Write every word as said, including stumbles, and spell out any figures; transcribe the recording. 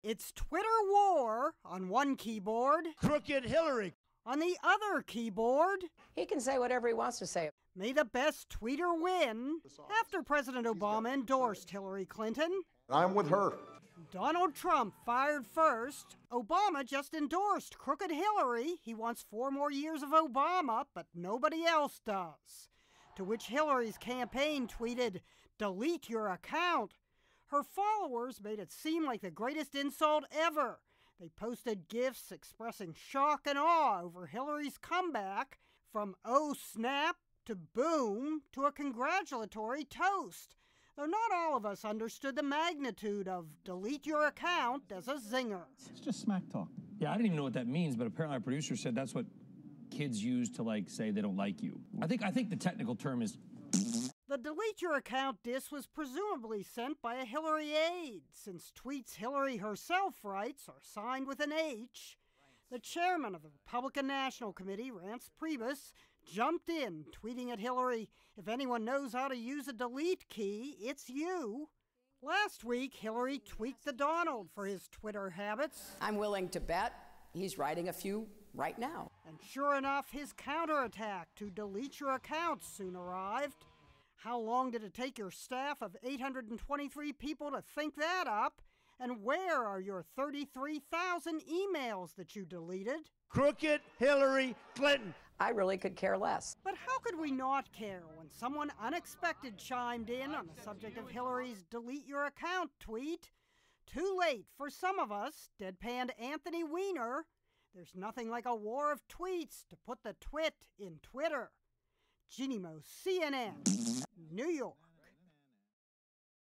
It's Twitter war on one keyboard. Crooked Hillary. On the other keyboard. He can say whatever he wants to say. May the best tweeter win. After President Obama endorsed Hillary Clinton. I'm with her. Donald Trump fired first. Obama just endorsed Crooked Hillary. He wants four more years of Obama, but nobody else does. To which Hillary's campaign tweeted, "Delete your account." Her followers made it seem like the greatest insult ever. They posted GIFs expressing shock and awe over Hillary's comeback, from "oh snap" to "boom" to a congratulatory toast. Though not all of us understood the magnitude of "delete your account" as a zinger. It's just smack talk. Yeah, I didn't even know what that means, but apparently our producer said that's what kids use to, like, say they don't like you. I think I think the technical term is... The delete your account diss was presumably sent by a Hillary aide, since tweets Hillary herself writes are signed with an H. The chairman of the Republican National Committee, Reince Priebus, jumped in, tweeting at Hillary, "If anyone knows how to use a delete key, it's you." Last week, Hillary tweaked the Donald for his Twitter habits. I'm willing to bet he's writing a few right now. And sure enough, his counterattack to delete your account soon arrived. How long did it take your staff of eight hundred twenty-three people to think that up? And where are your thirty-three thousand emails that you deleted? Crooked Hillary Clinton. I really could care less. But how could we not care when someone unexpected chimed in on the subject of Hillary's delete your account tweet? Too late for some of us, deadpanned Anthony Weiner. There's nothing like a war of tweets to put the twit in Twitter. Jeannie Mo, C N N, New York.